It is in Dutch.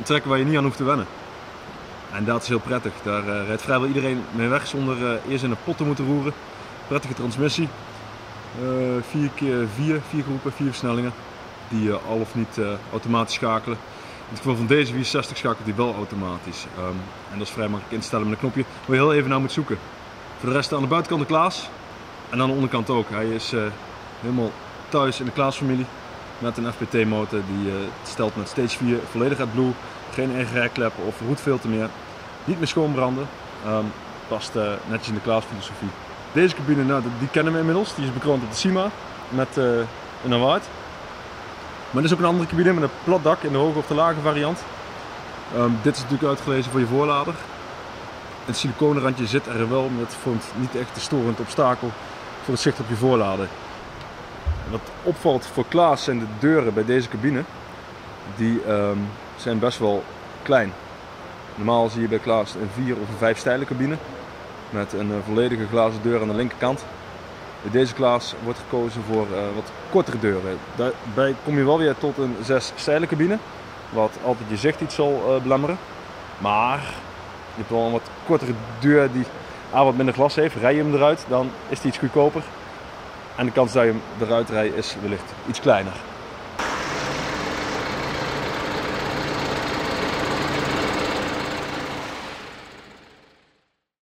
trekken waar je niet aan hoeft te wennen. En dat is heel prettig. Daar rijdt vrijwel iedereen mee weg zonder eerst in een pot te moeten roeren. Prettige transmissie. 4x4, 4 groepen, 4 versnellingen. Die al of niet automatisch schakelen. In het geval van deze 64 schakelt die wel automatisch. En dat is vrij makkelijk in te stellen met een knopje waar je heel even naar moet zoeken. Voor de rest aan de buitenkant de Klaas. En aan de onderkant ook. Hij is helemaal thuis in de Klaas-familie. Met een FPT motor die stelt met Stage 4 volledig AdBlue. Geen RGR-kleppen of roetfilter meer. Niet meer schoonbranden. Past netjes in de Klaas-filosofie. Deze cabine, nou, die kennen we inmiddels. Die is bekroond op de Cima met een award. Maar er is ook een andere cabine met een plat dak in de hoge of de lage variant. Dit is natuurlijk uitgelezen voor je voorlader. Het siliconenrandje zit er wel, maar dat vormt niet echt een storend obstakel voor het zicht op je voorlader. Wat opvalt voor Klaas zijn de deuren bij deze cabine. Die zijn best wel klein. Normaal zie je bij Klaas een 4 of een 5 stijlen cabine. Met een volledige glazen deur aan de linkerkant. Bij deze Klaas wordt gekozen voor wat kortere deuren. Daarbij kom je wel weer tot een 6 stijlen cabine. Wat altijd je zicht iets zal belemmeren. Maar je hebt wel een wat kortere deur die wat minder glas heeft. Rij je hem eruit, dan is die iets goedkoper. En de kans dat je hem eruit rijdt is wellicht iets kleiner.